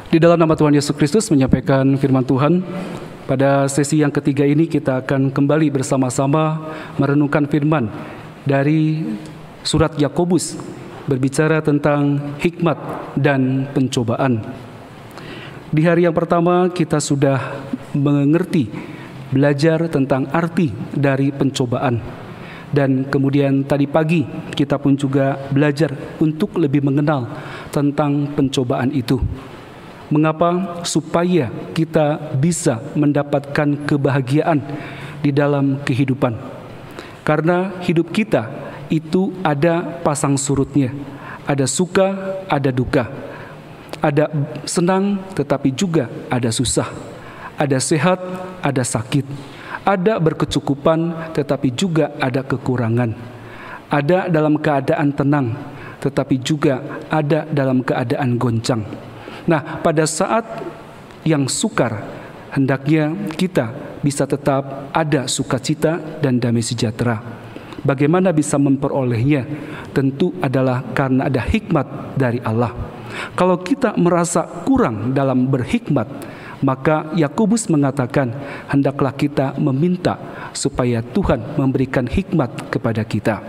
Di dalam nama Tuhan Yesus Kristus menyampaikan firman Tuhan, pada sesi yang ketiga ini kita akan kembali bersama-sama merenungkan firman dari surat Yakobus, berbicara tentang hikmat dan pencobaan. Di hari yang pertama kita sudah mengerti, belajar tentang arti dari pencobaan. Dan kemudian tadi pagi kita pun juga belajar untuk lebih mengenal tentang pencobaan itu. Mengapa? Supaya kita bisa mendapatkan kebahagiaan di dalam kehidupan. Karena hidup kita itu ada pasang surutnya. Ada suka, ada duka. Ada senang, tetapi juga ada susah. Ada sehat, ada sakit. Ada berkecukupan, tetapi juga ada kekurangan. Ada dalam keadaan tenang, tetapi juga ada dalam keadaan goncang. Nah, pada saat yang sukar, hendaknya kita bisa tetap ada sukacita dan damai sejahtera. Bagaimana bisa memperolehnya? Tentu adalah karena ada hikmat dari Allah. Kalau kita merasa kurang dalam berhikmat, maka Yakobus mengatakan, hendaklah kita meminta supaya Tuhan memberikan hikmat kepada kita.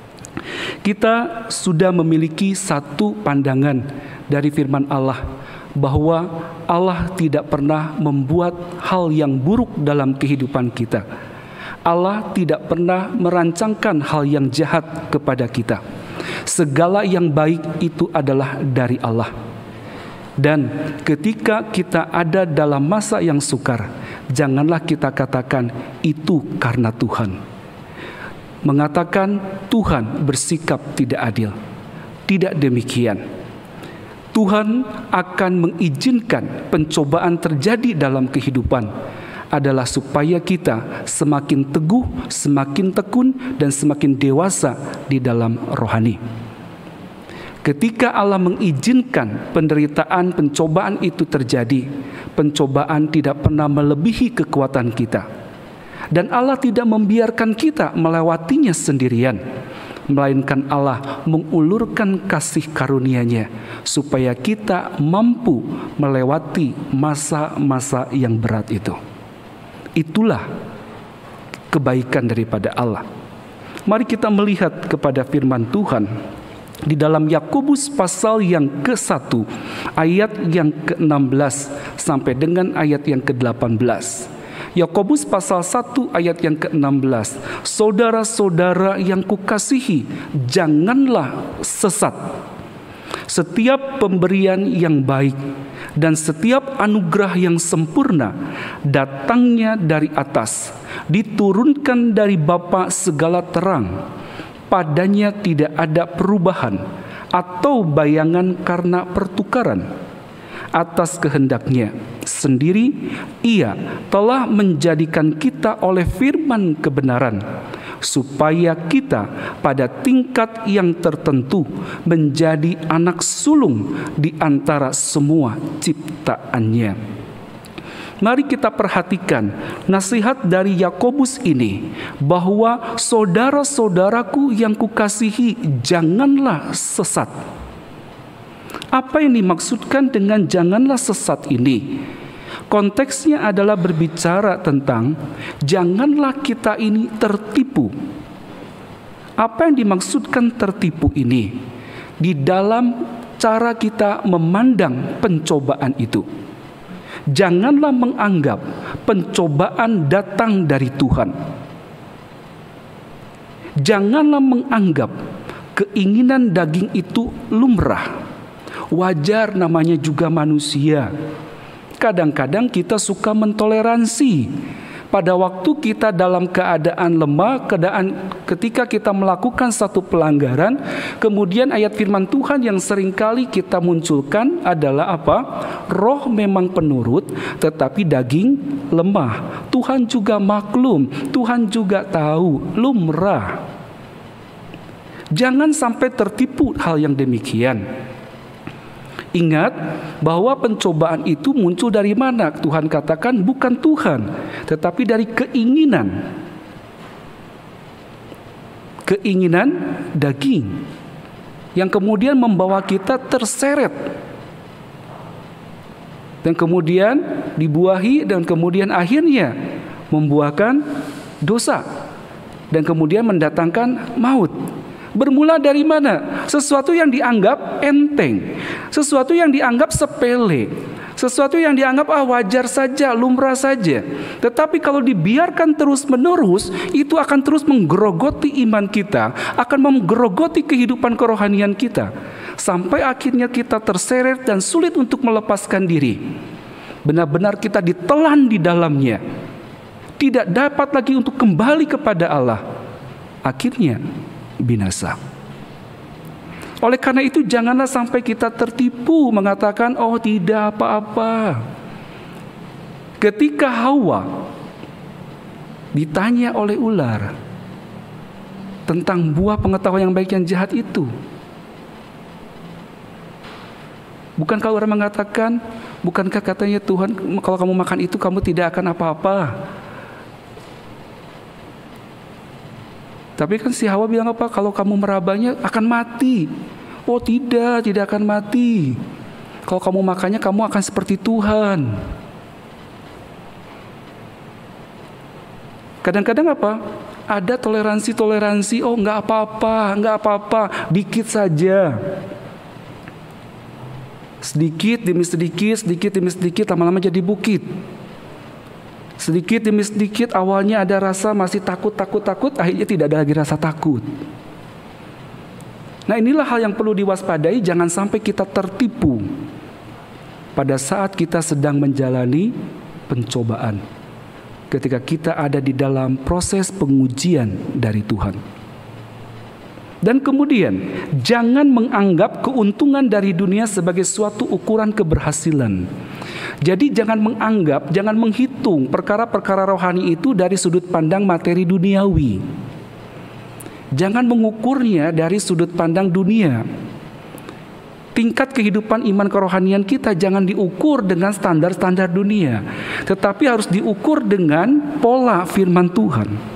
Kita sudah memiliki satu pandangan dari firman Allah, bahwa Allah tidak pernah membuat hal yang buruk dalam kehidupan kita. Allah tidak pernah merancangkan hal yang jahat kepada kita. Segala yang baik itu adalah dari Allah. Dan ketika kita ada dalam masa yang sukar, janganlah kita katakan itu karena Tuhan. Mengatakan Tuhan bersikap tidak adil. Tidak demikian. Tuhan akan mengizinkan pencobaan terjadi dalam kehidupan adalah supaya kita semakin teguh, semakin tekun, dan semakin dewasa di dalam rohani. Ketika Allah mengizinkan penderitaan, pencobaan itu terjadi, pencobaan tidak pernah melebihi kekuatan kita. Dan Allah tidak membiarkan kita melewatinya sendirian, melainkan Allah mengulurkan kasih karunia-Nya supaya kita mampu melewati masa-masa yang berat itu. Itulah kebaikan daripada Allah. Mari kita melihat kepada firman Tuhan di dalam Yakobus pasal yang ke-1 ayat yang ke-16 sampai dengan ayat yang ke-18. Yakobus pasal 1 ayat yang ke-16. Saudara-saudara yang kukasihi, janganlah sesat. Setiap pemberian yang baik dan setiap anugerah yang sempurna datangnya dari atas, diturunkan dari Bapa segala terang. Padanya tidak ada perubahan atau bayangan karena pertukaran. Atas kehendaknya sendiri, Ia telah menjadikan kita oleh firman kebenaran, supaya kita pada tingkat yang tertentu menjadi anak sulung di antara semua ciptaannya. Mari kita perhatikan nasihat dari Yakobus ini, bahwa saudara-saudaraku yang kukasihi, janganlah sesat. Apa yang dimaksudkan dengan janganlah sesat ini? Konteksnya adalah berbicara tentang janganlah kita ini tertipu. Apa yang dimaksudkan tertipu ini? Di dalam cara kita memandang pencobaan itu. Janganlah menganggap pencobaan datang dari Tuhan. Janganlah menganggap keinginan daging itu lumrah. Wajar, namanya juga manusia. Kadang-kadang kita suka mentoleransi. Pada waktu kita dalam keadaan lemah, ketika kita melakukan satu pelanggaran, kemudian ayat firman Tuhan yang seringkali kita munculkan adalah apa? Roh memang penurut, tetapi daging lemah. Tuhan juga maklum, Tuhan juga tahu, lumrah. Jangan sampai tertipu hal yang demikian. Ingat bahwa pencobaan itu muncul dari mana? Tuhan katakan bukan Tuhan, tetapi dari keinginan. Keinginan daging yang kemudian membawa kita terseret dan kemudian dibuahi, dan kemudian akhirnya membuahkan dosa, dan kemudian mendatangkan maut. Bermula dari mana? Sesuatu yang dianggap enteng, sesuatu yang dianggap sepele, sesuatu yang dianggap wajar saja, lumrah saja. Tetapi kalau dibiarkan terus-menerus, itu akan terus menggerogoti iman kita, akan menggerogoti kehidupan kerohanian kita, sampai akhirnya kita terseret dan sulit untuk melepaskan diri. Benar-benar kita ditelan di dalamnya, tidak dapat lagi untuk kembali kepada Allah. Akhirnya binasa. Oleh karena itu, janganlah sampai kita tertipu mengatakan, oh tidak apa-apa. Ketika Hawa ditanya oleh ular tentang buah pengetahuan yang baik yang jahat itu, bukankah orang mengatakan, bukankah katanya Tuhan, kalau kamu makan itu kamu tidak akan apa-apa? Tapi kan si Hawa bilang apa? Kalau kamu merabanya akan mati. Oh tidak akan mati. Kalau kamu makannya kamu akan seperti Tuhan. Kadang-kadang apa? Ada toleransi. Oh nggak apa-apa, dikit saja. Sedikit demi sedikit, lama-lama jadi bukit. Sedikit demi sedikit, awalnya ada rasa masih takut, akhirnya tidak ada lagi rasa takut. Nah, inilah hal yang perlu diwaspadai, jangan sampai kita tertipu pada saat kita sedang menjalani pencobaan, ketika kita ada di dalam proses pengujian dari Tuhan. Dan kemudian, jangan menganggap keuntungan dari dunia sebagai suatu ukuran keberhasilan. Jadi jangan menghitung perkara-perkara rohani itu dari sudut pandang materi duniawi. Jangan mengukurnya dari sudut pandang dunia. Tingkat kehidupan iman kerohanian kita jangan diukur dengan standar-standar dunia, tetapi harus diukur dengan pola firman Tuhan.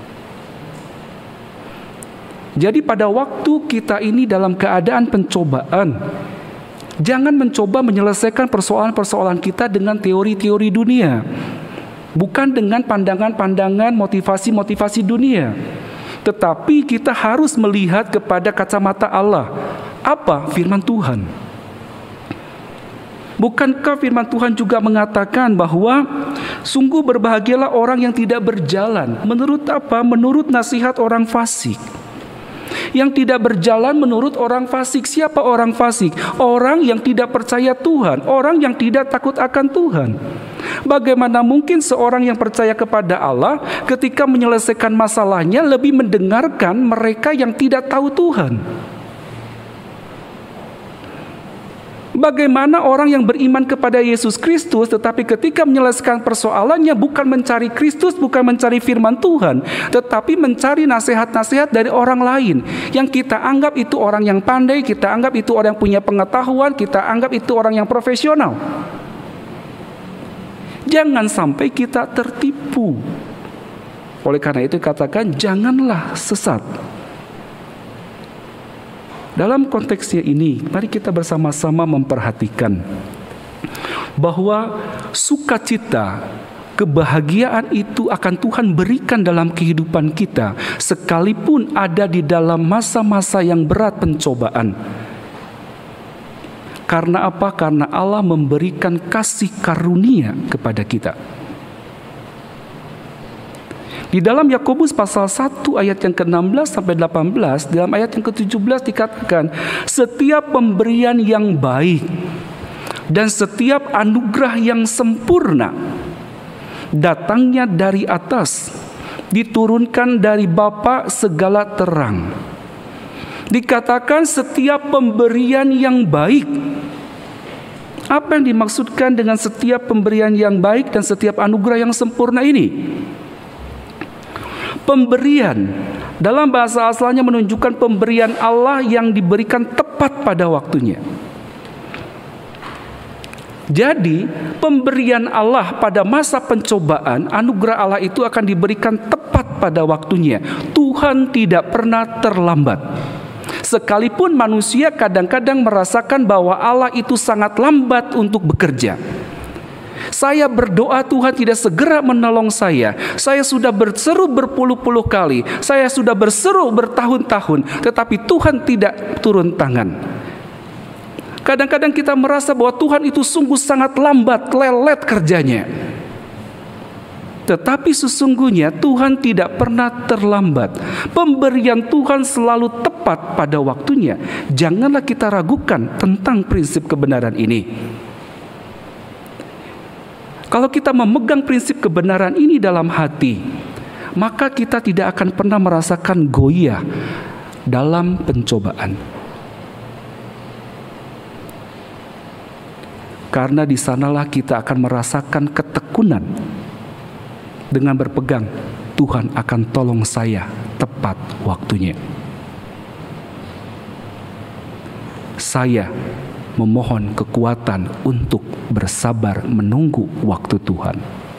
Jadi pada waktu kita ini dalam keadaan pencobaan, jangan mencoba menyelesaikan persoalan-persoalan kita dengan teori-teori dunia, bukan dengan pandangan-pandangan motivasi-motivasi dunia. Tetapi kita harus melihat kepada kacamata Allah. Apa firman Tuhan? Bukankah firman Tuhan juga mengatakan bahwa sungguh berbahagialah orang yang tidak berjalan menurut apa? Menurut nasihat orang fasik. Yang tidak berjalan menurut orang fasik. Siapa orang fasik? Orang yang tidak percaya Tuhan, orang yang tidak takut akan Tuhan. Bagaimana mungkin seorang yang percaya kepada Allah ketika menyelesaikan masalahnya lebih mendengarkan mereka yang tidak tahu Tuhan? Bagaimana orang yang beriman kepada Yesus Kristus tetapi ketika menyelesaikan persoalannya bukan mencari Kristus, bukan mencari firman Tuhan, tetapi mencari nasihat-nasihat dari orang lain yang kita anggap itu orang yang pandai, kita anggap itu orang yang punya pengetahuan, kita anggap itu orang yang profesional. Jangan sampai kita tertipu. Oleh karena itu katakan janganlah sesat. Dalam konteksnya ini, mari kita bersama-sama memperhatikan bahwa sukacita, kebahagiaan itu akan Tuhan berikan dalam kehidupan kita, sekalipun ada di dalam masa-masa yang berat pencobaan. Karena apa? Karena Allah memberikan kasih karunia kepada kita. Di dalam Yakobus pasal 1 ayat yang ke-16 sampai 18, dalam ayat yang ke-17 dikatakan, setiap pemberian yang baik dan setiap anugerah yang sempurna datangnya dari atas, diturunkan dari Bapa segala terang. Dikatakan setiap pemberian yang baik. Apa yang dimaksudkan dengan setiap pemberian yang baik dan setiap anugerah yang sempurna ini? Pemberian dalam bahasa asalnya menunjukkan pemberian Allah yang diberikan tepat pada waktunya. Jadi pemberian Allah pada masa pencobaan, anugerah Allah itu akan diberikan tepat pada waktunya. Tuhan tidak pernah terlambat. Sekalipun manusia kadang-kadang merasakan bahwa Allah itu sangat lambat untuk bekerja. Saya berdoa Tuhan tidak segera menolong saya. Saya sudah berseru berpuluh-puluh kali. Saya sudah berseru bertahun-tahun, tetapi Tuhan tidak turun tangan. Kadang-kadang kita merasa bahwa Tuhan itu sungguh sangat lambat, lelet kerjanya. Tetapi sesungguhnya Tuhan tidak pernah terlambat. Pemberian Tuhan selalu tepat pada waktunya. Janganlah kita ragukan tentang prinsip kebenaran ini. Kalau kita memegang prinsip kebenaran ini dalam hati, maka kita tidak akan pernah merasakan goyah dalam pencobaan. Karena di sanalah kita akan merasakan ketekunan dengan berpegang, Tuhan akan tolong saya tepat waktunya. Saya memohon kekuatan untuk bersabar menunggu waktu Tuhan.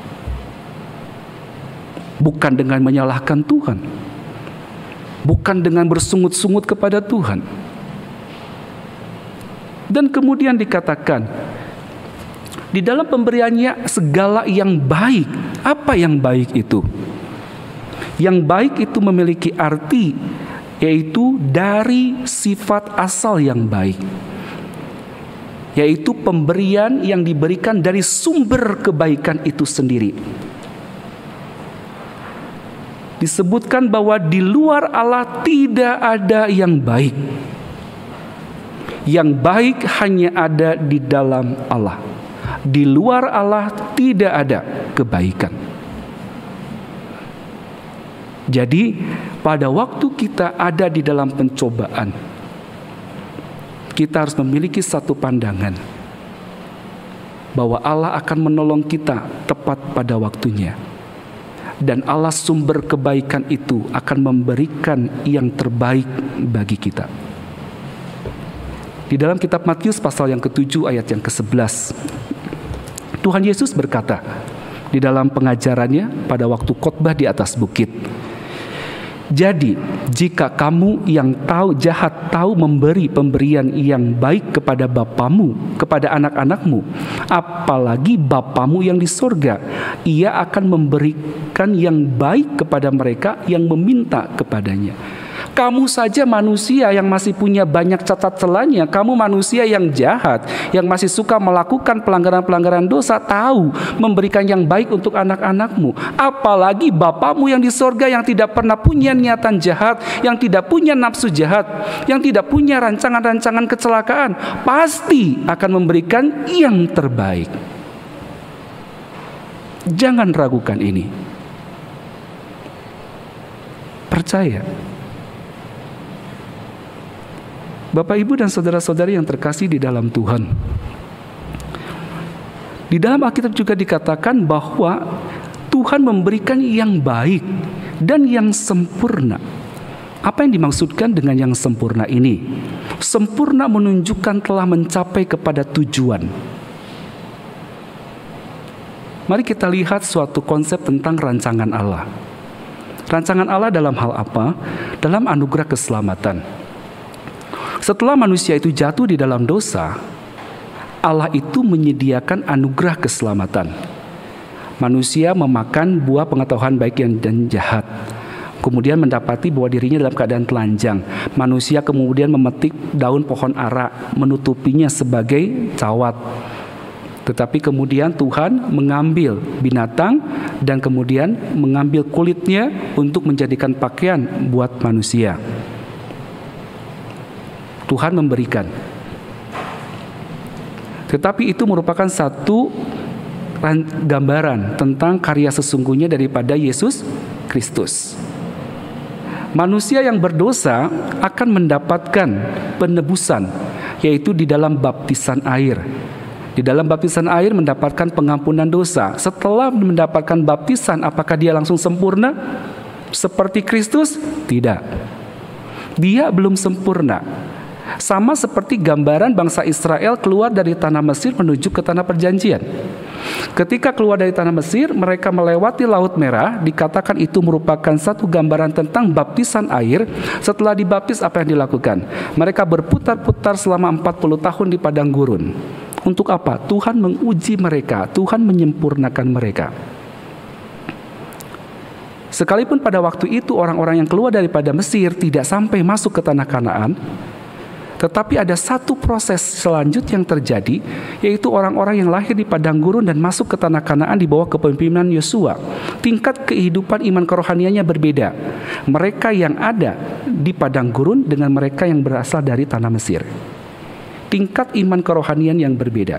Bukan dengan menyalahkan Tuhan. Bukan dengan bersungut-sungut kepada Tuhan. Dan kemudian dikatakan, di dalam pemberiannya segala yang baik. Apa yang baik itu? Yang baik itu memiliki arti, yaitu dari sifat asal yang baik, yaitu pemberian yang diberikan dari sumber kebaikan itu sendiri. Disebutkan bahwa di luar Allah tidak ada yang baik. Yang baik hanya ada di dalam Allah. Di luar Allah tidak ada kebaikan. Jadi pada waktu kita ada di dalam pencobaan, kita harus memiliki satu pandangan bahwa Allah akan menolong kita tepat pada waktunya. Dan Allah sumber kebaikan itu akan memberikan yang terbaik bagi kita. Di dalam kitab Matius pasal yang ke-7 ayat yang ke-11, Tuhan Yesus berkata di dalam pengajarannya pada waktu khotbah di atas bukit, jadi jika kamu yang jahat tahu memberi pemberian yang baik kepada bapamu, kepada anak-anakmu, apalagi bapamu yang di sorga, ia akan memberikan yang baik kepada mereka yang meminta kepadanya. Kamu saja manusia yang masih punya banyak cacat celanya. Kamu manusia yang jahat, yang masih suka melakukan pelanggaran-pelanggaran dosa, tahu memberikan yang baik untuk anak-anakmu. Apalagi Bapamu yang di sorga, yang tidak pernah punya niatan jahat, yang tidak punya nafsu jahat, yang tidak punya rancangan-rancangan kecelakaan, pasti akan memberikan yang terbaik. Jangan ragukan ini. Percaya. Bapak, Ibu, dan saudara-saudari yang terkasih di dalam Tuhan. Di dalam Alkitab juga dikatakan bahwa Tuhan memberikan yang baik dan yang sempurna. Apa yang dimaksudkan dengan yang sempurna ini? Sempurna menunjukkan telah mencapai kepada tujuan. Mari kita lihat suatu konsep tentang rancangan Allah. Rancangan Allah dalam hal apa? Dalam anugerah keselamatan. Setelah manusia itu jatuh di dalam dosa, Allah itu menyediakan anugerah keselamatan. Manusia memakan buah pengetahuan baik dan jahat, kemudian mendapati bahwa dirinya dalam keadaan telanjang. Manusia kemudian memetik daun pohon ara, menutupinya sebagai cawat. Tetapi kemudian Tuhan mengambil binatang dan kemudian mengambil kulitnya untuk menjadikan pakaian buat manusia. Tuhan memberikan. Tetapi itu merupakan satu gambaran tentang karya sesungguhnya daripada Yesus Kristus. Manusia yang berdosa akan mendapatkan penebusan, yaitu di dalam baptisan air. Di dalam baptisan air mendapatkan pengampunan dosa. Setelah mendapatkan baptisan, apakah dia langsung sempurna seperti Kristus? Tidak. Dia belum sempurna. Sama seperti gambaran bangsa Israel keluar dari tanah Mesir menuju ke tanah perjanjian. Ketika keluar dari tanah Mesir, mereka melewati Laut Merah. Dikatakan itu merupakan satu gambaran tentang baptisan air. Setelah dibaptis, apa yang dilakukan? Mereka berputar-putar selama 40 tahun di padang gurun Untuk apa? Tuhan menguji mereka, Tuhan menyempurnakan mereka. Sekalipun pada waktu itu orang-orang yang keluar daripada Mesir tidak sampai masuk ke tanah Kanaan, tetapi ada satu proses selanjutnya yang terjadi, yaitu orang-orang yang lahir di padang gurun dan masuk ke tanah Kanaan di bawah kepemimpinan Yosua. Tingkat kehidupan iman kerohaniannya berbeda. Mereka yang ada di padang gurun dengan mereka yang berasal dari tanah Mesir. Tingkat iman kerohanian yang berbeda.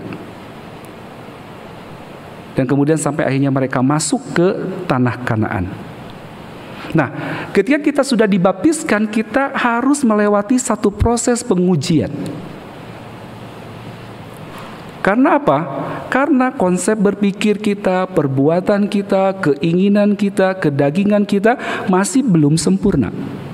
Dan kemudian sampai akhirnya mereka masuk ke tanah Kanaan. Nah, ketika kita sudah dibaptiskan, kita harus melewati satu proses pengujian. Karena apa? Karena konsep berpikir kita, perbuatan kita, keinginan kita, kedagingan kita masih belum sempurna.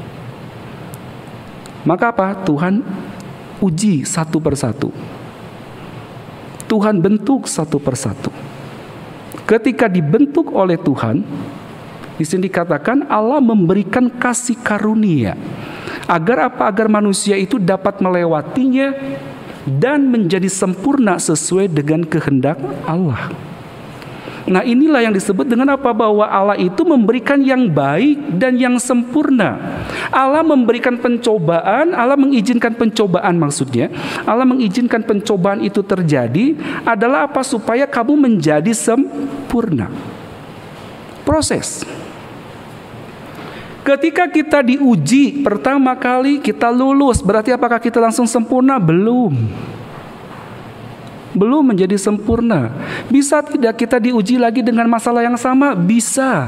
Maka apa? Tuhan uji satu persatu. Tuhan bentuk satu persatu. Ketika dibentuk oleh Tuhan, di sini dikatakan Allah memberikan kasih karunia. Agar apa? Agar manusia itu dapat melewatinya dan menjadi sempurna sesuai dengan kehendak Allah. Nah, inilah yang disebut dengan apa? Bahwa Allah itu memberikan yang baik dan yang sempurna. Allah memberikan pencobaan, Allah mengizinkan pencobaan maksudnya. Allah mengizinkan pencobaan itu terjadi adalah apa? Supaya kamu menjadi sempurna. Proses. Ketika kita diuji pertama kali kita lulus, berarti apakah kita langsung sempurna? Belum menjadi sempurna. Bisa tidak kita diuji lagi dengan masalah yang sama? Bisa.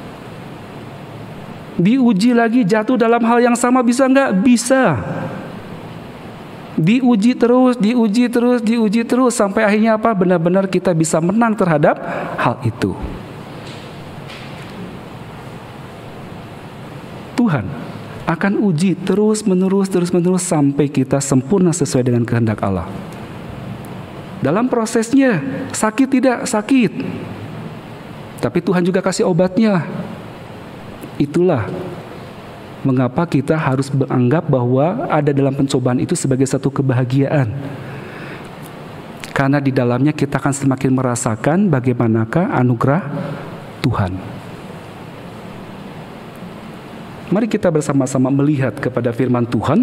Diuji lagi jatuh dalam hal yang sama, bisa enggak? Bisa. Diuji terus sampai akhirnya apa? Benar-benar kita bisa menang terhadap hal itu. Tuhan akan uji terus menerus sampai kita sempurna sesuai dengan kehendak Allah. Dalam prosesnya sakit tidak? Sakit. Tapi Tuhan juga kasih obatnya. Itulah mengapa kita harus menganggap bahwa ada dalam pencobaan itu sebagai satu kebahagiaan. Karena di dalamnya kita akan semakin merasakan bagaimanakah anugerah Tuhan. Mari kita bersama-sama melihat kepada firman Tuhan.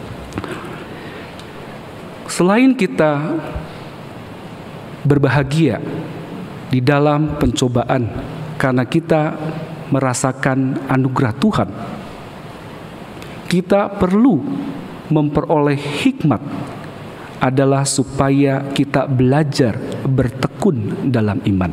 Selain kita berbahagia di dalam pencobaan karena kita merasakan anugerah Tuhan, kita perlu memperoleh hikmat adalah supaya kita belajar bertekun dalam iman.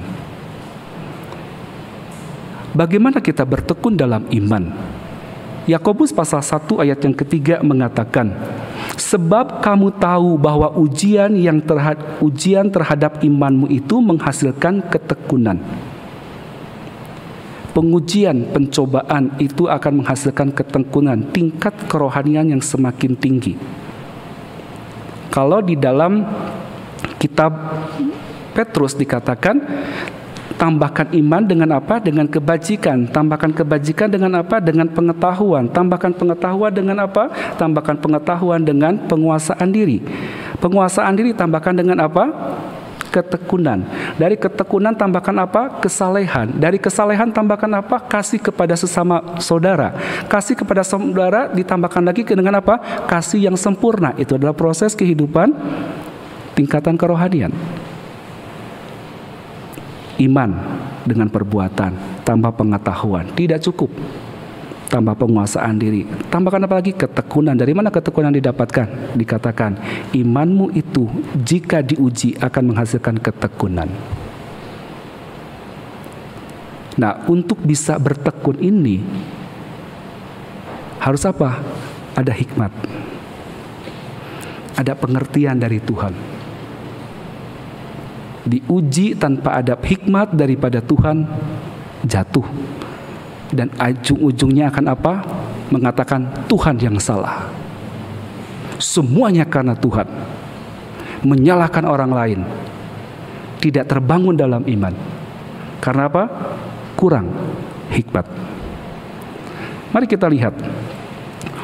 Bagaimana kita bertekun dalam iman? Yakobus pasal 1 ayat yang ketiga mengatakan, sebab kamu tahu bahwa ujian terhadap imanmu itu menghasilkan ketekunan. Pengujian, pencobaan itu akan menghasilkan ketekunan, tingkat kerohanian yang semakin tinggi. Kalau di dalam kitab Petrus dikatakan, tambahkan iman dengan apa? Dengan kebajikan. Tambahkan kebajikan dengan apa? Dengan pengetahuan. Tambahkan pengetahuan dengan apa? Tambahkan pengetahuan dengan penguasaan diri. Penguasaan diri tambahkan dengan apa? Ketekunan. Dari ketekunan tambahkan apa? Kesalehan. Dari kesalehan tambahkan apa? Kasih kepada sesama saudara. Kasih kepada saudara ditambahkan lagi dengan apa? Kasih yang sempurna. Itu adalah proses kehidupan tingkatan kerohanian. Iman dengan perbuatan, tambah pengetahuan, tidak cukup. Tambah penguasaan diri, tambahkan apa lagi? Ketekunan. Dari mana ketekunan didapatkan? Dikatakan, imanmu itu jika diuji akan menghasilkan ketekunan. Nah, untuk bisa bertekun ini harus apa? Ada hikmat. Ada pengertian dari Tuhan. Diuji tanpa ada hikmat daripada Tuhan, jatuh. Dan ujung-ujungnya akan apa? Mengatakan Tuhan yang salah. Semuanya karena Tuhan. Menyalahkan orang lain. Tidak terbangun dalam iman. Karena apa? Kurang hikmat. Mari kita lihat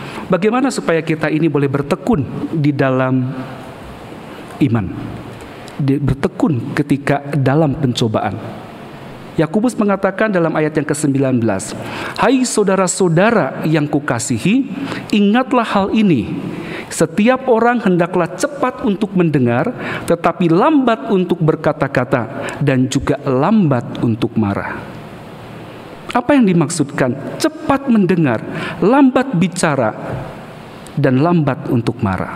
bagaimana supaya kita ini boleh bertekun di dalam iman. bertekun ketika dalam pencobaan. Yakobus mengatakan dalam ayat yang ke-19, "Hai saudara-saudara yang kukasihi, ingatlah hal ini. Setiap orang hendaklah cepat untuk mendengar, tetapi lambat untuk berkata-kata, dan juga lambat untuk marah." Apa yang dimaksudkan? Cepat mendengar, lambat bicara, dan lambat untuk marah.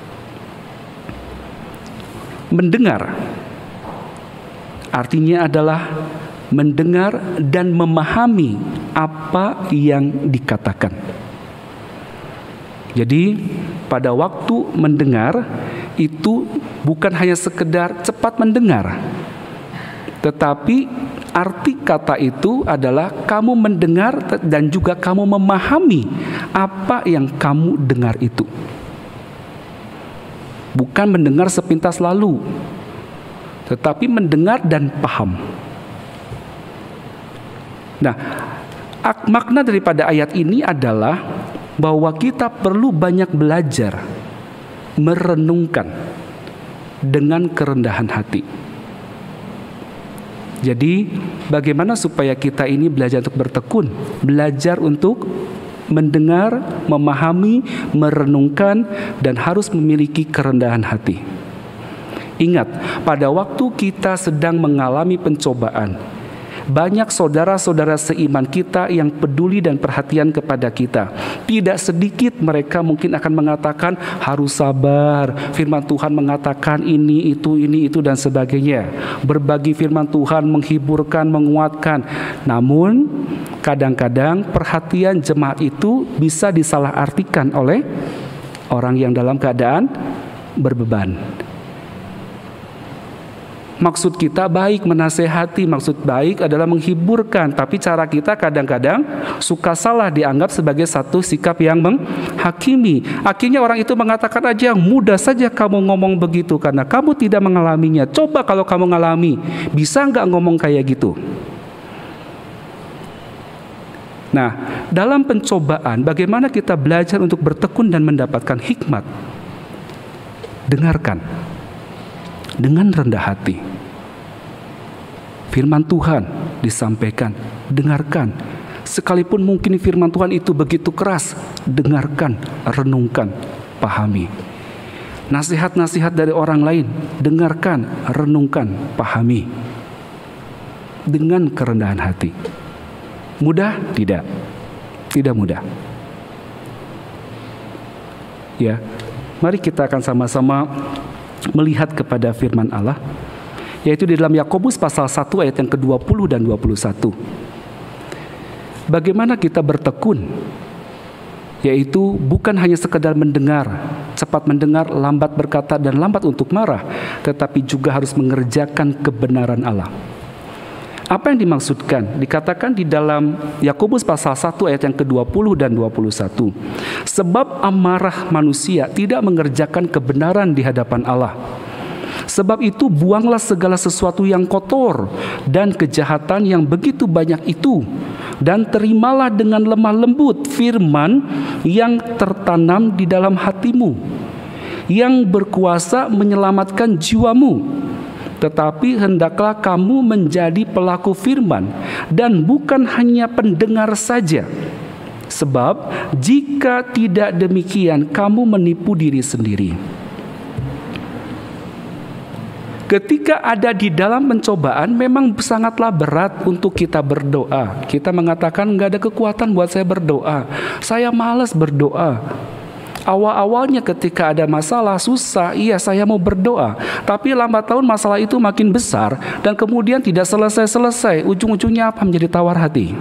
Mendengar artinya adalah mendengar dan memahami apa yang dikatakan. Jadi pada waktu mendengar itu bukan hanya sekedar cepat mendengar, tetapi arti kata itu adalah kamu mendengar dan juga kamu memahami apa yang kamu dengar itu. Bukan mendengar sepintas lalu, tetapi mendengar dan paham. Nah, makna daripada ayat ini adalah bahwa kita perlu banyak belajar merenungkan dengan kerendahan hati. Jadi, bagaimana supaya kita ini belajar untuk bertekun, belajar untuk mendengar, memahami, merenungkan, dan harus memiliki kerendahan hati. Ingat, pada waktu kita sedang mengalami pencobaan, banyak saudara-saudara seiman kita yang peduli dan perhatian kepada kita. Tidak sedikit mereka mungkin akan mengatakan harus sabar. Firman Tuhan mengatakan ini, itu, dan sebagainya. Berbagi firman Tuhan menghiburkan, menguatkan. Namun, kadang-kadang perhatian jemaat itu bisa disalahartikan oleh orang yang dalam keadaan berbeban. Maksud kita baik, menasehati, maksud baik adalah menghiburkan, tapi cara kita kadang-kadang suka salah, dianggap sebagai satu sikap yang menghakimi. Akhirnya orang itu mengatakan aja, mudah saja kamu ngomong begitu karena kamu tidak mengalaminya. Coba kalau kamu ngalami, bisa nggak ngomong kayak gitu? Nah, dalam pencobaan, bagaimana kita belajar untuk bertekun dan mendapatkan hikmat? Dengarkan dengan rendah hati. Firman Tuhan disampaikan, dengarkan. Sekalipun mungkin firman Tuhan itu begitu keras, dengarkan, renungkan, pahami. Nasihat-nasihat dari orang lain, dengarkan, renungkan, pahami. Dengan kerendahan hati. Mudah? Tidak. Tidak mudah. Ya, mari kita akan sama-sama melihat kepada firman Allah, yaitu di dalam Yakobus pasal 1 ayat yang ke-20 dan 21. Bagaimana kita bertekun, yaitu bukan hanya sekedar mendengar, cepat mendengar, lambat berkata, dan lambat untuk marah, tetapi juga harus mengerjakan kebenaran Allah. Apa yang dimaksudkan? Dikatakan di dalam Yakobus pasal 1 ayat yang ke-20 dan 21. Sebab amarah manusia tidak mengerjakan kebenaran di hadapan Allah. Sebab itu buanglah segala sesuatu yang kotor dan kejahatan yang begitu banyak itu, dan terimalah dengan lemah lembut firman yang tertanam di dalam hatimu, yang berkuasa menyelamatkan jiwamu. Tetapi hendaklah kamu menjadi pelaku firman dan bukan hanya pendengar saja. Sebab jika tidak demikian, kamu menipu diri sendiri. Ketika ada di dalam pencobaan, memang sangatlah berat untuk kita berdoa. Kita mengatakan nggak ada kekuatan buat saya berdoa. Saya malas berdoa. Awal-awalnya ketika ada masalah susah, iya saya mau berdoa. Tapi lambat laun masalah itu makin besar dan kemudian tidak selesai-selesai. Ujung-ujungnya apa? Menjadi tawar hati.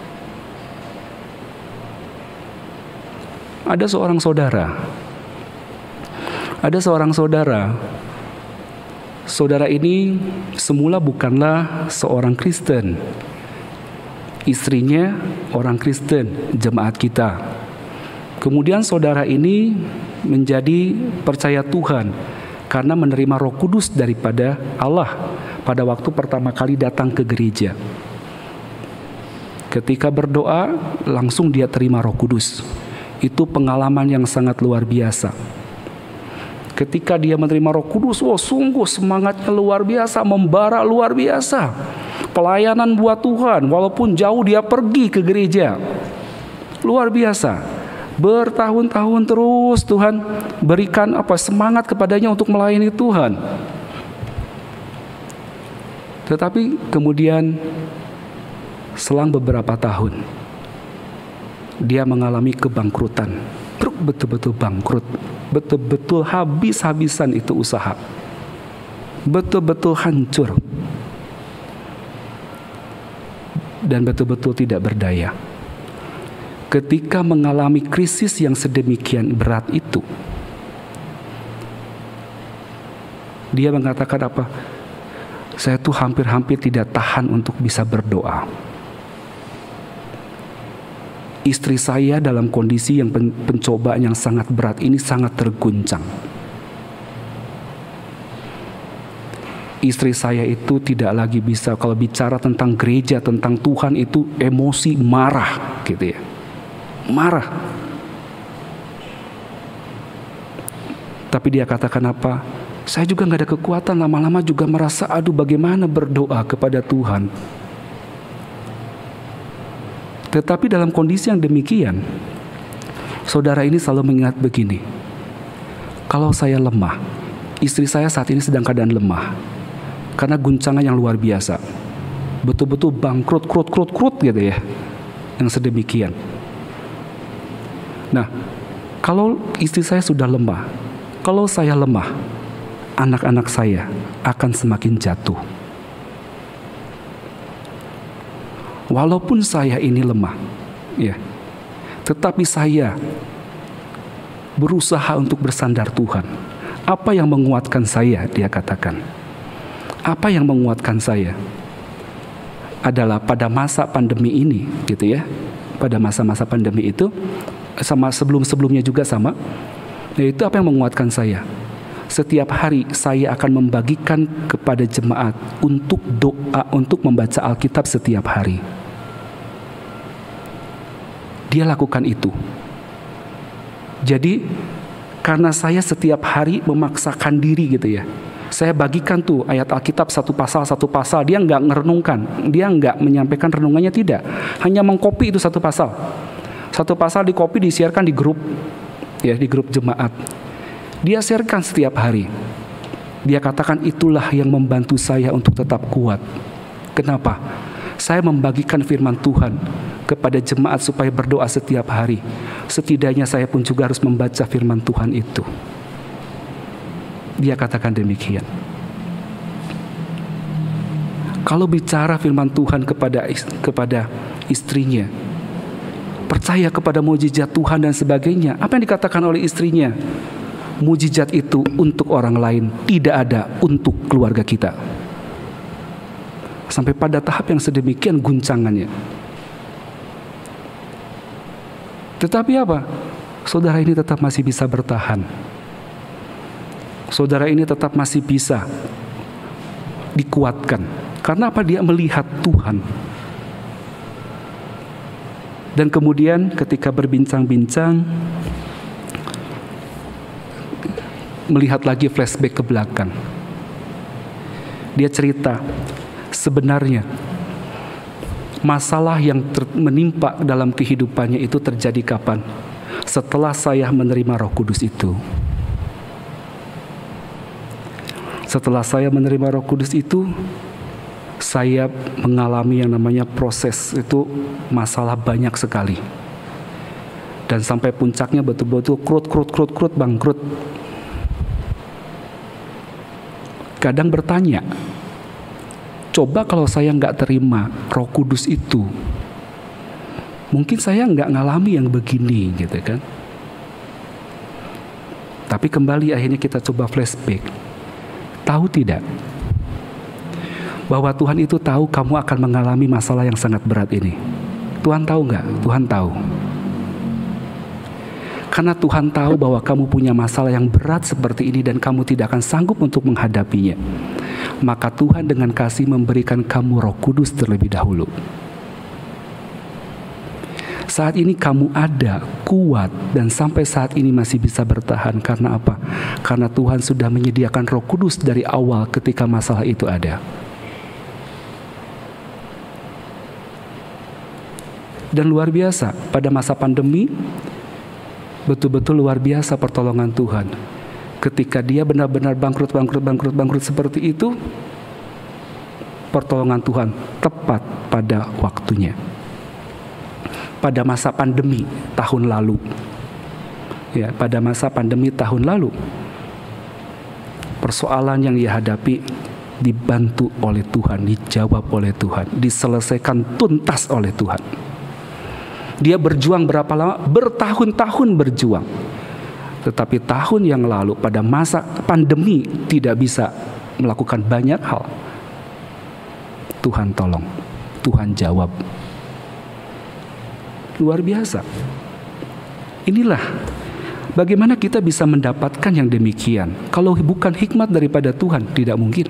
Ada seorang saudara. Saudara ini semula bukanlah seorang Kristen. Istrinya orang Kristen, jemaat kita. Kemudian saudara ini menjadi percaya Tuhan karena menerima Roh Kudus daripada Allah pada waktu pertama kali datang ke gereja. Ketika berdoa, langsung dia terima Roh Kudus. Itu pengalaman yang sangat luar biasa. Ketika dia menerima Roh Kudus, sungguh semangatnya luar biasa, membara luar biasa. Pelayanan buat Tuhan, walaupun jauh dia pergi ke gereja. Luar biasa. Bertahun-tahun terus Tuhan berikan semangat kepadanya untuk melayani Tuhan. Tetapi kemudian selang beberapa tahun dia mengalami kebangkrutan. Betul-betul bangkrut. Betul-betul habis-habisan itu usaha. Betul-betul hancur. Dan betul-betul tidak berdaya. Ketika mengalami krisis yang sedemikian berat itu, dia mengatakan apa? Saya tuh hampir-hampir tidak tahan untuk bisa berdoa. Istri saya dalam kondisi yang pencobaan yang sangat berat ini sangat terguncang. Istri saya itu tidak lagi bisa, kalau bicara tentang gereja, tentang Tuhan itu emosi, marah gitu ya. Marah. Tapi dia katakan apa? Saya juga gak ada kekuatan, lama-lama juga merasa aduh bagaimana berdoa kepada Tuhan. Tetapi dalam kondisi yang demikian, saudara ini selalu mengingat begini. Kalau saya lemah, istri saya saat ini sedang keadaan lemah. Karena guncangan yang luar biasa. Betul-betul bangkrut, krut gitu ya. Yang sedemikian. Nah, kalau istri saya sudah lemah, kalau saya lemah, anak-anak saya akan semakin jatuh. Walaupun saya ini lemah, ya, tetapi saya berusaha untuk bersandar Tuhan. Apa yang menguatkan saya? Dia katakan. Apa yang menguatkan saya? Adalah pada masa pandemi ini, gitu ya. Pada masa-masa pandemi itu, sama sebelum-sebelumnya juga sama. Yaitu apa yang menguatkan saya? Setiap hari saya akan membagikan kepada jemaat untuk doa, untuk membaca Alkitab setiap hari. Dia lakukan itu. Jadi karena saya setiap hari memaksakan diri gitu ya. Saya bagikan tuh ayat Alkitab satu pasal. Dia nggak merenungkan, dia nggak menyampaikan renungannya, tidak. Hanya mengcopy itu satu pasal. Satu pasal dikopi, disiarkan di grup, ya, di grup jemaat. Dia siarkan setiap hari. Dia katakan itulah yang membantu saya untuk tetap kuat. Kenapa? Saya membagikan firman Tuhan kepada jemaat supaya berdoa setiap hari. Setidaknya saya pun juga harus membaca firman Tuhan itu. Dia katakan demikian. Kalau bicara firman Tuhan kepada istrinya, percaya kepada mujizat Tuhan dan sebagainya, apa yang dikatakan oleh istrinya? Mujizat itu untuk orang lain, tidak ada untuk keluarga kita. Sampai pada tahap yang sedemikian guncangannya. Tetapi apa? Saudara ini tetap masih bisa bertahan. Saudara ini tetap masih bisa dikuatkan. Karena apa? Dia melihat Tuhan. Dan kemudian ketika berbincang-bincang, melihat lagi flashback ke belakang. Dia cerita, sebenarnya masalah yang menimpa dalam kehidupannya itu terjadi kapan? Setelah saya menerima Roh Kudus itu. Setelah saya menerima Roh Kudus itu, saya mengalami yang namanya proses itu, masalah banyak sekali. Dan sampai puncaknya betul-betul krut, bangkrut. Kadang bertanya, coba kalau saya nggak terima Roh Kudus itu, mungkin saya nggak ngalami yang begini, gitu kan? Tapi kembali akhirnya kita coba flashback. Tahu tidak bahwa Tuhan itu tahu kamu akan mengalami masalah yang sangat berat ini? Tuhan tahu nggak? Tuhan tahu. Karena Tuhan tahu bahwa kamu punya masalah yang berat seperti ini dan kamu tidak akan sanggup untuk menghadapinya. Maka Tuhan dengan kasih memberikan kamu Roh Kudus terlebih dahulu. Saat ini kamu ada, kuat, dan sampai saat ini masih bisa bertahan. Karena apa? Karena Tuhan sudah menyediakan Roh Kudus dari awal ketika masalah itu ada. Dan luar biasa, pada masa pandemi, betul-betul luar biasa pertolongan Tuhan. Ketika dia benar-benar bangkrut seperti itu, pertolongan Tuhan tepat pada waktunya. Pada masa pandemi tahun lalu, pada masa pandemi tahun lalu, persoalan yang ia hadapi dibantu oleh Tuhan, dijawab oleh Tuhan, diselesaikan tuntas oleh Tuhan. Dia berjuang berapa lama? Bertahun-tahun berjuang. Tetapi tahun yang lalu pada masa pandemi tidak bisa melakukan banyak hal. Tuhan tolong, Tuhan jawab. Luar biasa. Inilah bagaimana kita bisa mendapatkan yang demikian. Kalau bukan hikmat daripada Tuhan, tidak mungkin.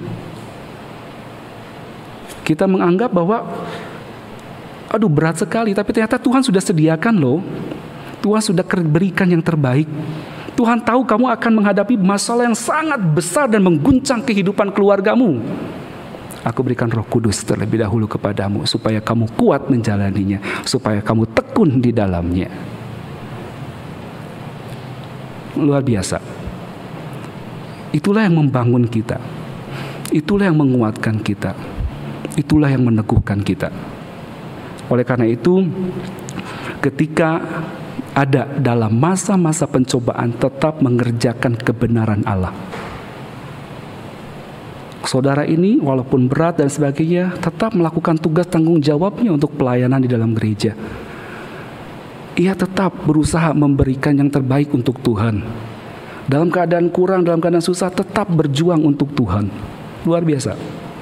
Kita menganggap bahwa berat sekali, tapi ternyata Tuhan sudah sediakan loh. Tuhan sudah berikan yang terbaik. Tuhan tahu kamu akan menghadapi masalah yang sangat besar dan mengguncang kehidupan keluargamu. Aku berikan Roh Kudus terlebih dahulu kepadamu supaya kamu kuat menjalaninya, supaya kamu tekun di dalamnya. Luar biasa. Itulah yang membangun kita. Itulah yang menguatkan kita. Itulah yang meneguhkan kita. Oleh karena itu, ketika ada dalam masa-masa pencobaan, tetap mengerjakan kebenaran Allah. Saudara ini walaupun berat dan sebagainya, tetap melakukan tugas tanggung jawabnya untuk pelayanan di dalam gereja. Ia tetap berusaha memberikan yang terbaik untuk Tuhan. Dalam keadaan kurang, dalam keadaan susah, tetap berjuang untuk Tuhan. Luar biasa.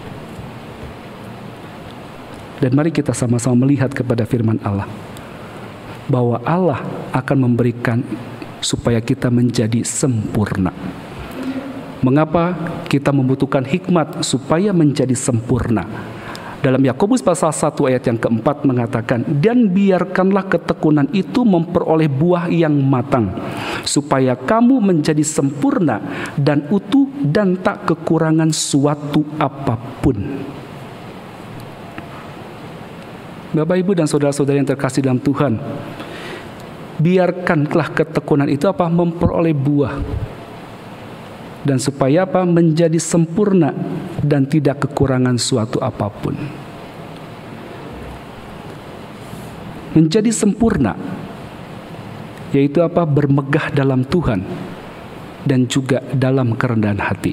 Dan mari kita sama-sama melihat kepada firman Allah, bahwa Allah akan memberikan supaya kita menjadi sempurna. Mengapa kita membutuhkan hikmat supaya menjadi sempurna? Dalam Yakobus pasal 1 ayat yang keempat mengatakan, dan biarkanlah ketekunan itu memperoleh buah yang matang, supaya kamu menjadi sempurna dan utuh dan tak kekurangan suatu apapun. Bapak, Ibu, dan saudara-saudara yang terkasih dalam Tuhan, biarkanlah ketekunan itu memperoleh buah. Dan supaya menjadi sempurna dan tidak kekurangan suatu apapun. Menjadi sempurna, yaitu bermegah dalam Tuhan dan juga dalam kerendahan hati.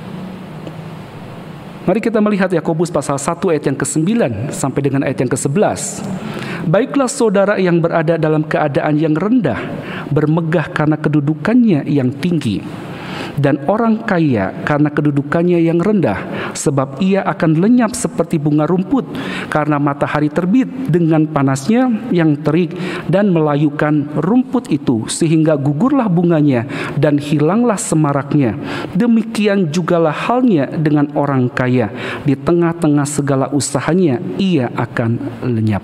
Mari kita melihat Yakobus pasal 1 ayat yang ke-9 sampai dengan ayat yang ke-11. Baiklah saudara yang berada dalam keadaan yang rendah, bermegah karena kedudukannya yang tinggi. Dan orang kaya karena kedudukannya yang rendah, sebab ia akan lenyap seperti bunga rumput, karena matahari terbit dengan panasnya yang terik dan melayukan rumput itu, sehingga gugurlah bunganya dan hilanglah semaraknya. Demikian jugalah halnya dengan orang kaya, di tengah-tengah segala usahanya ia akan lenyap.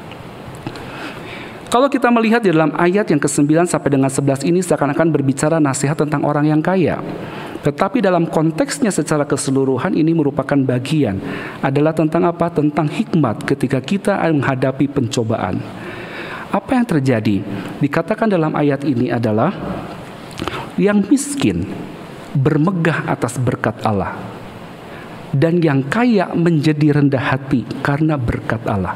Kalau kita melihat di dalam ayat yang ke-9 sampai dengan 11 ini seakan-akan berbicara nasihat tentang orang yang kaya. Tetapi dalam konteksnya secara keseluruhan ini merupakan bagian adalah tentang Tentang hikmat ketika kita menghadapi pencobaan. Apa yang terjadi? Dikatakan dalam ayat ini adalah yang miskin bermegah atas berkat Allah, dan yang kaya menjadi rendah hati karena berkat Allah.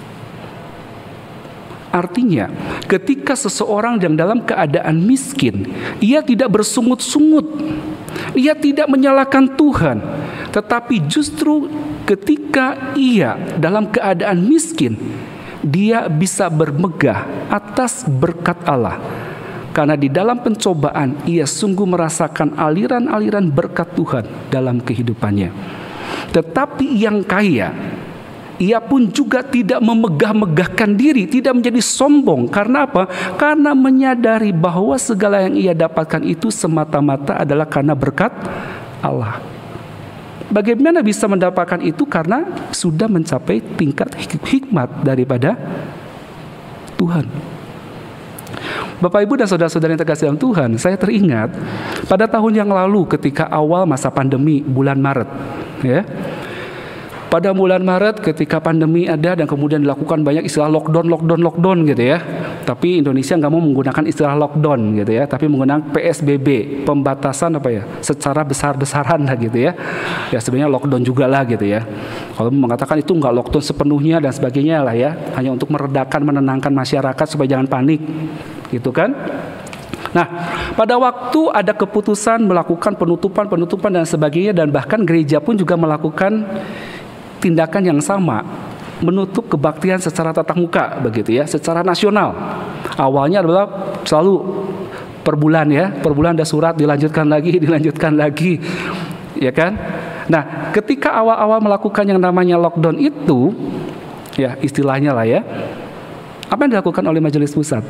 Artinya, ketika seseorang yang dalam keadaan miskin, ia tidak bersungut-sungut, ia tidak menyalahkan Tuhan, tetapi justru ketika ia dalam keadaan miskin, dia bisa bermegah atas berkat Allah. Karena di dalam pencobaan, ia sungguh merasakan aliran-aliran berkat Tuhan dalam kehidupannya. Tetapi yang kaya, ia pun juga tidak memegah-megahkan diri, tidak menjadi sombong. Karena apa? Karena menyadari bahwa segala yang ia dapatkan itu semata-mata adalah karena berkat Allah. Bagaimana bisa mendapatkan itu? Karena sudah mencapai tingkat hikmat daripada Tuhan. Bapak Ibu dan saudara-saudara yang terkasih dalam Tuhan, saya teringat pada tahun yang lalu ketika awal masa pandemi bulan Maret, ya. Pada bulan Maret ketika pandemi ada dan kemudian dilakukan banyak istilah lockdown gitu ya. Tapi Indonesia nggak mau menggunakan istilah lockdown gitu ya, tapi menggunakan PSBB, pembatasan apa ya, secara besar-besaran lah gitu ya. Ya sebenarnya lockdown juga lah gitu ya. Kalau mengatakan itu nggak lockdown sepenuhnya dan sebagainya lah ya, hanya untuk meredakan, menenangkan masyarakat supaya jangan panik, gitu kan. Nah, pada waktu ada keputusan melakukan penutupan dan sebagainya, dan bahkan gereja pun juga melakukan tindakan yang sama, menutup kebaktian secara tatap muka begitu ya, secara nasional. Awalnya adalah selalu per bulan ya, per bulan ada surat, dilanjutkan lagi, ya kan? Nah, ketika awal-awal melakukan yang namanya lockdown itu, ya istilahnya lah ya, apa yang dilakukan oleh Majelis Pusat?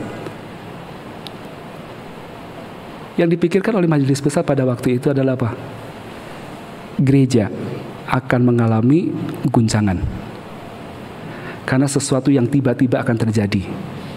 Yang dipikirkan oleh Majelis Pusat pada waktu itu adalah apa? Gereja akan mengalami guncangan karena sesuatu yang tiba-tiba akan terjadi.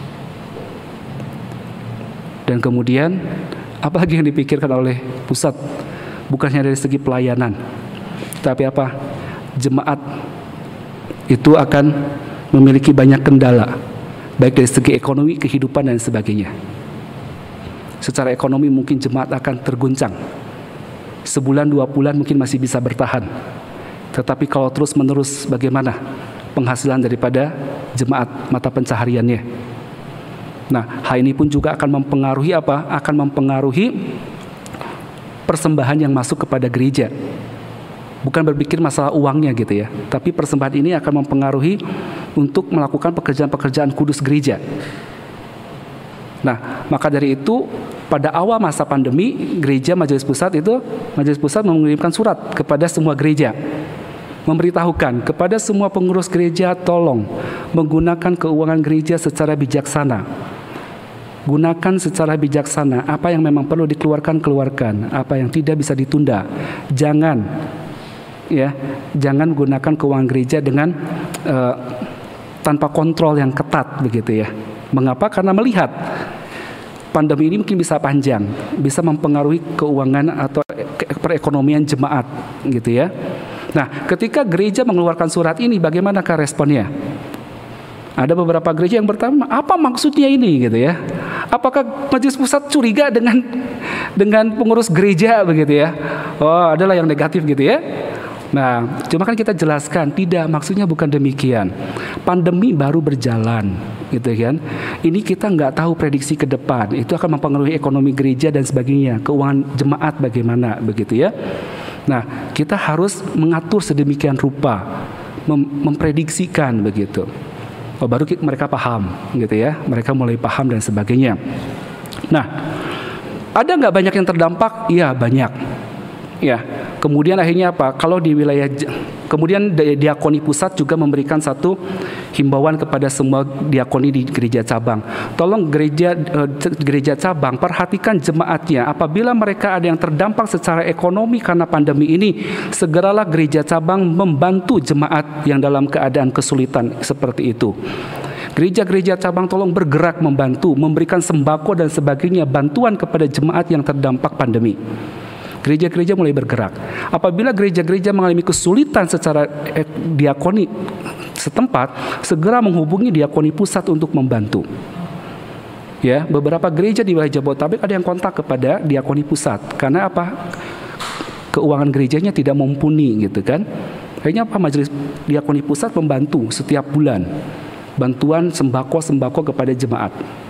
Dan kemudian apalagi yang dipikirkan oleh pusat, bukannya dari segi pelayanan, tapi apa? Jemaat itu akan memiliki banyak kendala, baik dari segi ekonomi, kehidupan dan sebagainya. Secara ekonomi mungkin jemaat akan terguncang. Sebulan 2 bulan mungkin masih bisa bertahan. Tetapi kalau terus-menerus bagaimana penghasilan daripada jemaat, mata pencahariannya? Nah, hal ini pun juga akan mempengaruhi apa? Akan mempengaruhi persembahan yang masuk kepada gereja. Bukan berpikir masalah uangnya gitu ya, tapi persembahan ini akan mempengaruhi untuk melakukan pekerjaan-pekerjaan kudus gereja. Nah, maka dari itu pada awal masa pandemi, gereja Majelis Pusat mengirimkan surat kepada semua gereja, memberitahukan kepada semua pengurus gereja, tolong menggunakan keuangan gereja secara bijaksana. Gunakan secara bijaksana, apa yang memang perlu dikeluarkan, keluarkan, apa yang tidak bisa ditunda. Jangan gunakan keuangan gereja dengan tanpa kontrol yang ketat begitu ya. Mengapa? Karena melihat pandemi ini mungkin bisa panjang, bisa mempengaruhi keuangan atau perekonomian jemaat gitu ya. Nah, ketika gereja mengeluarkan surat ini, bagaimanakah responnya? Ada beberapa gereja yang bertanya, apa maksudnya ini gitu ya? Apakah Majelis Pusat curiga dengan pengurus gereja begitu ya? Oh, adalah yang negatif gitu ya. Nah, cuma kan kita jelaskan, tidak, maksudnya bukan demikian. Pandemi baru berjalan, gitu kan. Ini kita nggak tahu prediksi ke depan, itu akan mempengaruhi ekonomi gereja dan sebagainya, keuangan jemaat bagaimana, begitu ya. Nah, kita harus mengatur sedemikian rupa, memprediksikan begitu. Oh, baru mereka paham, gitu ya. Mereka mulai paham dan sebagainya. Nah, ada nggak banyak yang terdampak? Iya, banyak. Ya, kemudian akhirnya apa? Kalau di wilayah, kemudian diakoni pusat juga memberikan satu himbauan kepada semua diakoni di gereja cabang. Tolong gereja cabang perhatikan jemaatnya. Apabila mereka ada yang terdampak secara ekonomi karena pandemi ini, segeralah gereja cabang membantu jemaat yang dalam keadaan kesulitan seperti itu. Gereja-gereja cabang tolong bergerak membantu, memberikan sembako dan sebagainya, bantuan kepada jemaat yang terdampak pandemi. Gereja-gereja mulai bergerak. Apabila gereja-gereja mengalami kesulitan secara diakoni setempat, segera menghubungi diakoni pusat untuk membantu. Ya, beberapa gereja di wilayah Jabodetabek ada yang kontak kepada diakoni pusat. Karena apa? Keuangan gerejanya tidak mumpuni gitu kan. Akhirnya apa? Majelis diakoni pusat membantu setiap bulan. Bantuan sembako kepada jemaat.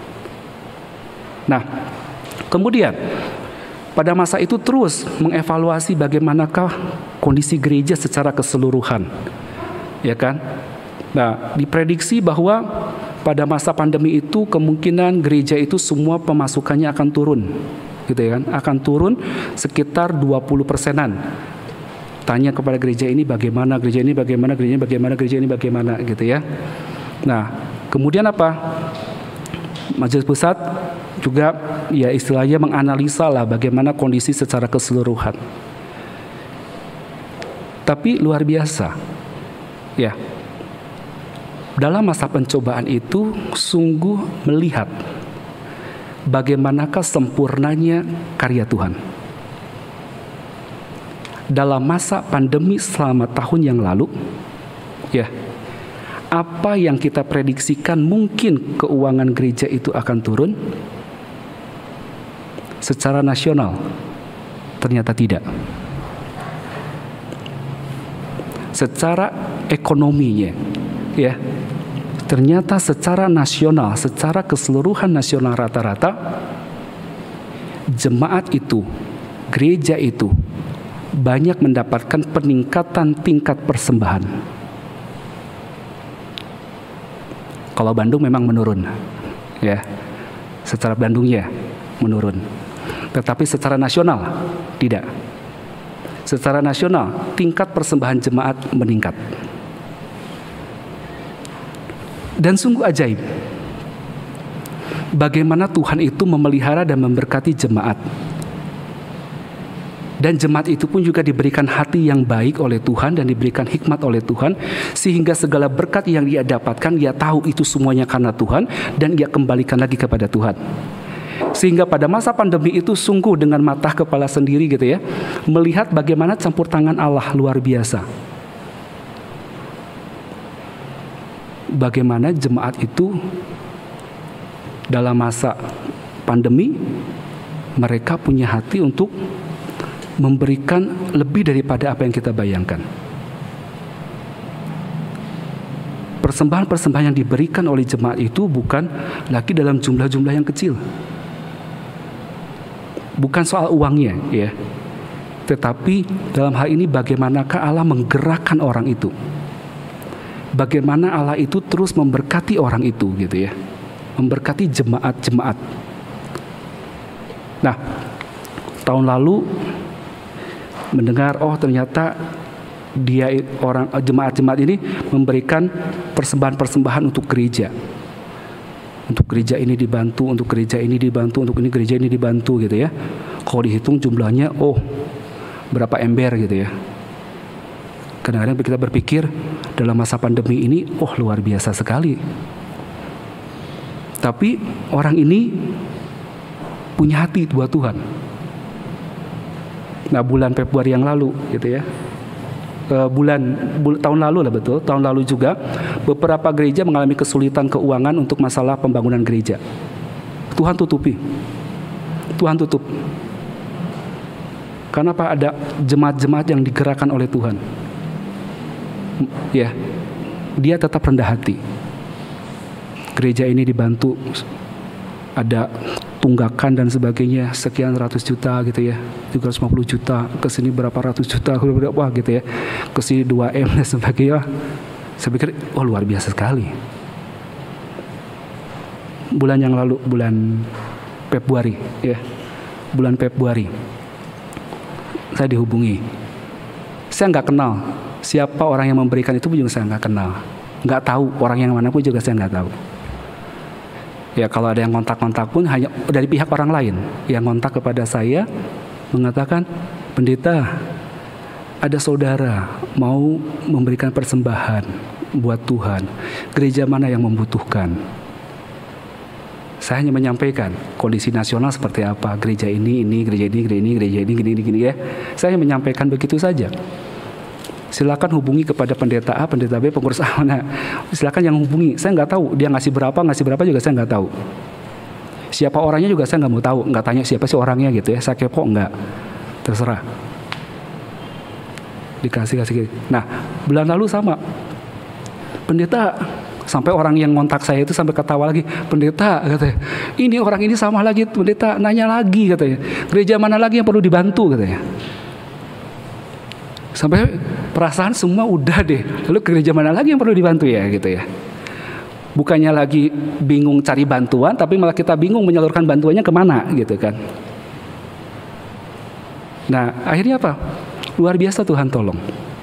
Nah, kemudian pada masa itu terus mengevaluasi bagaimanakah kondisi gereja secara keseluruhan, ya kan? Nah, diprediksi bahwa pada masa pandemi itu kemungkinan gereja itu semua pemasukannya akan turun, gitu ya kan? Akan turun sekitar 20%-an. Tanya kepada gereja ini bagaimana, gereja ini bagaimana, gereja ini bagaimana, gereja ini bagaimana, gitu ya. Nah, kemudian apa? Majelis Pusat juga ya istilahnya menganalisa lah bagaimana kondisi secara keseluruhan. Tapi luar biasa, ya. dalam masa pencobaan itu sungguh melihat bagaimanakah sempurnanya karya Tuhan. Dalam masa pandemi selama tahun yang lalu, ya, apa yang kita prediksikan mungkin keuangan gereja itu akan turun secara nasional, ternyata tidak. Secara ekonominya, ya, ternyata secara nasional, secara keseluruhan nasional rata-rata, jemaat itu, gereja itu banyak mendapatkan peningkatan tingkat persembahan. Kalau Bandung memang menurun, ya, secara Bandungnya menurun. Tetapi secara nasional tidak. Secara nasional tingkat persembahan jemaat meningkat. Dan sungguh ajaib bagaimana Tuhan itu memelihara dan memberkati jemaat. Dan jemaat itu pun juga diberikan hati yang baik oleh Tuhan dan diberikan hikmat oleh Tuhan, sehingga segala berkat yang dia dapatkan, dia tahu itu semuanya karena Tuhan dan dia kembalikan lagi kepada Tuhan. Sehingga pada masa pandemi itu sungguh dengan mata kepala sendiri gitu ya, melihat bagaimana campur tangan Allah luar biasa. Bagaimana jemaat itu dalam masa pandemi mereka punya hati untuk memberikan lebih daripada apa yang kita bayangkan. Persembahan-persembahan yang diberikan oleh jemaat itu bukan lagi dalam jumlah-jumlah yang kecil. Bukan soal uangnya, ya. Tetapi dalam hal ini bagaimanakah Allah menggerakkan orang itu. Bagaimana Allah itu terus memberkati orang itu gitu ya. Memberkati jemaat-jemaat. Nah, tahun lalu mendengar, oh ternyata dia orang jemaat-jemaat ini memberikan persembahan-persembahan untuk gereja. Untuk gereja ini dibantu, untuk gereja ini dibantu, untuk ini gereja ini dibantu gitu ya. Kalau dihitung jumlahnya, oh berapa ember gitu ya. Kadang-kadang kita berpikir dalam masa pandemi ini, oh luar biasa sekali. Tapi orang ini punya hati buat Tuhan. Nah, bulan Februari yang lalu gitu ya, tahun lalu lah, betul, tahun lalu juga beberapa gereja mengalami kesulitan keuangan untuk masalah pembangunan gereja. Tuhan tutupi, Tuhan tutup. Karena apa? Ada jemaat-jemaat yang digerakkan oleh Tuhan. Ya, dia tetap rendah hati. Gereja ini dibantu, ada tunggakan dan sebagainya, sekian ratus juta gitu ya, 350 juta, kesini berapa ratus juta, berapa gitu ya, kesini 2M dan sebagainya. Saya pikir, oh luar biasa sekali. Bulan yang lalu, bulan Februari ya, bulan Februari, saya dihubungi. Saya nggak kenal siapa orang yang memberikan itu, pun juga saya nggak kenal, nggak tahu orang yang mana pun juga saya nggak tahu. Ya, kalau ada yang kontak-kontak pun hanya dari pihak orang lain yang kontak kepada saya mengatakan, pendeta, ada saudara mau memberikan persembahan buat Tuhan, gereja mana yang membutuhkan. Saya hanya menyampaikan kondisi nasional seperti apa, gereja ini, gereja ini, gereja ini, gereja ini, gini ya. Saya hanya menyampaikan begitu saja. Silakan hubungi kepada pendeta A, pendeta B, pengurus A. Nah, silakan yang hubungi. Saya nggak tahu dia ngasih berapa juga saya nggak tahu. Siapa orangnya juga saya nggak mau tahu. Nggak tanya siapa sih orangnya gitu ya. Saya kepo nggak. Terserah. Dikasih. Nah, bulan lalu sama. Pendeta, sampai orang yang ngontak saya itu sampai ketawa lagi. Pendeta, katanya, ini orang ini sama lagi. Pendeta nanya lagi katanya. Gereja mana lagi yang perlu dibantu katanya. Sampai perasaan semua udah deh, lalu gereja mana lagi yang perlu dibantu ya gitu ya. Bukannya lagi bingung cari bantuan, tapi malah kita bingung menyalurkan bantuannya kemana gitu kan. Nah, akhirnya apa? Luar biasa Tuhan tolong.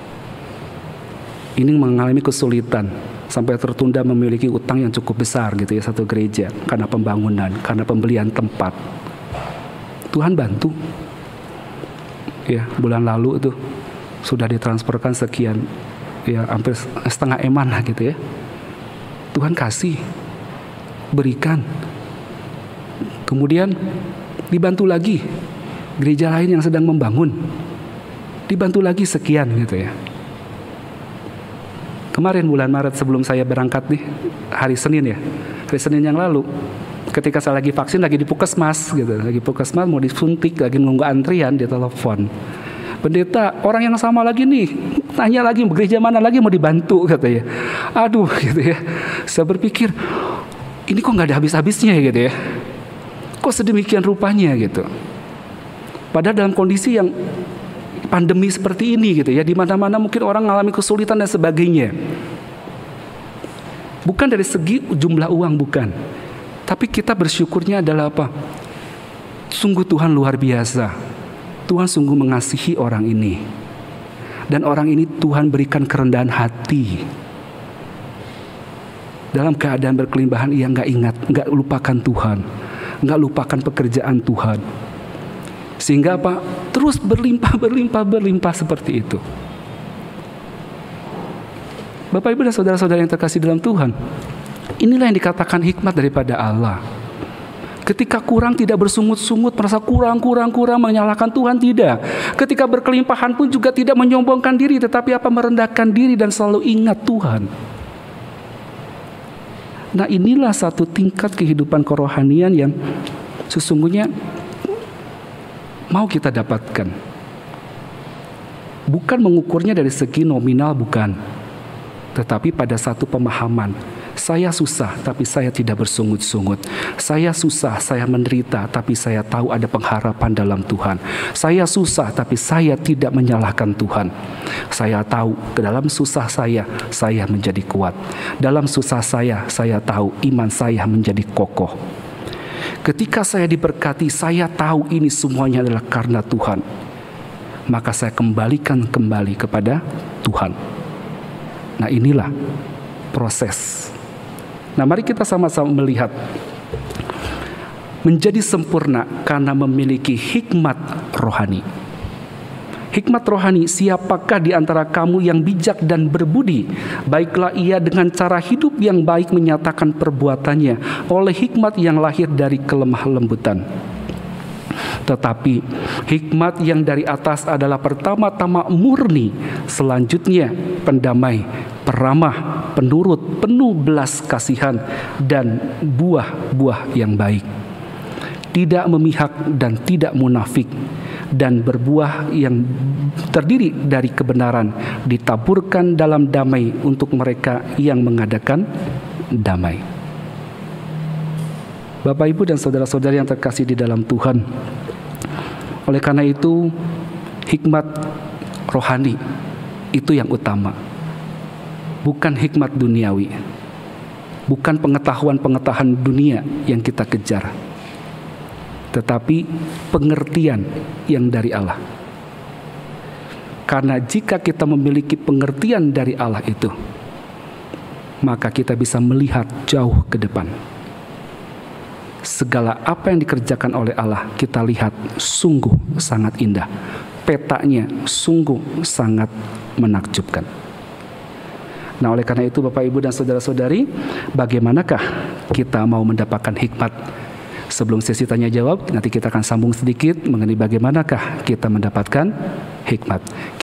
Ini mengalami kesulitan sampai tertunda memiliki utang yang cukup besar gitu ya, satu gereja, karena pembangunan, karena pembelian tempat. Tuhan bantu. Ya, bulan lalu itu sudah ditransferkan sekian, ya hampir setengah eman lah gitu ya. Tuhan kasih, berikan. Kemudian dibantu lagi gereja lain yang sedang membangun, dibantu lagi sekian gitu ya. Kemarin bulan Maret sebelum saya berangkat nih, hari Senin yang lalu, ketika saya lagi vaksin, lagi di puskesmas gitu, mau disuntik, lagi nunggu antrian, dia telepon, pendeta, orang yang sama lagi nih, tanya lagi gereja mana lagi mau dibantu katanya. Aduh gitu ya. Saya berpikir, ini kok nggak ada habis-habisnya ya gitu ya. Kok sedemikian rupanya gitu. Padahal dalam kondisi yang pandemi seperti ini gitu ya, di mana-mana mungkin orang mengalami kesulitan dan sebagainya. Bukan dari segi jumlah uang, bukan. Tapi kita bersyukurnya adalah apa? Sungguh Tuhan luar biasa. Tuhan sungguh mengasihi orang ini. Dan orang ini Tuhan berikan kerendahan hati. Dalam keadaan berkelimbahan ia nggak lupakan Tuhan, nggak lupakan pekerjaan Tuhan. Sehingga apa? Terus berlimpah seperti itu. Bapak Ibu dan saudara-saudara yang terkasih dalam Tuhan, inilah yang dikatakan hikmat daripada Allah. Ketika kurang tidak bersungut-sungut, merasa kurang, menyalahkan Tuhan, tidak. Ketika berkelimpahan pun juga tidak menyombongkan diri, tetapi apa? Merendahkan diri dan selalu ingat Tuhan. Nah, inilah satu tingkat kehidupan kerohanian yang sesungguhnya mau kita dapatkan. Bukan mengukurnya dari segi nominal, bukan. Tetapi pada satu pemahaman, saya susah tapi saya tidak bersungut-sungut. Saya susah, saya menderita, tapi saya tahu ada pengharapan dalam Tuhan. Saya susah tapi saya tidak menyalahkan Tuhan. Saya tahu ke dalam susah saya menjadi kuat. Dalam susah saya tahu iman saya menjadi kokoh. Ketika saya diberkati, saya tahu ini semuanya adalah karena Tuhan. Maka saya kembalikan kembali kepada Tuhan. Nah, inilah proses. Nah, mari kita sama-sama melihat. Menjadi sempurna karena memiliki hikmat rohani. Hikmat rohani, siapakah di antara kamu yang bijak dan berbudi? Baiklah ia dengan cara hidup yang baik menyatakan perbuatannya oleh hikmat yang lahir dari kelemah lembutan. Tetapi hikmat yang dari atas adalah pertama-tama murni, selanjutnya pendamai, peramah, penurut, penuh belas kasihan, dan buah-buah yang baik. Tidak memihak dan tidak munafik, dan berbuah yang terdiri dari kebenaran, ditaburkan dalam damai untuk mereka yang mengadakan damai. Bapak, Ibu, dan saudara-saudari yang terkasih di dalam Tuhan, oleh karena itu hikmat rohani itu yang utama, bukan hikmat duniawi, bukan pengetahuan dunia yang kita kejar, tetapi pengertian yang dari Allah. Karena jika kita memiliki pengertian dari Allah itu, maka kita bisa melihat jauh ke depan. Segala apa yang dikerjakan oleh Allah kita lihat sungguh sangat indah. Petanya sungguh sangat menakjubkan. Nah, oleh karena itu Bapak, Ibu, dan saudara-saudari, bagaimanakah kita mau mendapatkan hikmat? Sebelum sesi tanya jawab, nanti kita akan sambung sedikit mengenai bagaimanakah kita mendapatkan hikmat.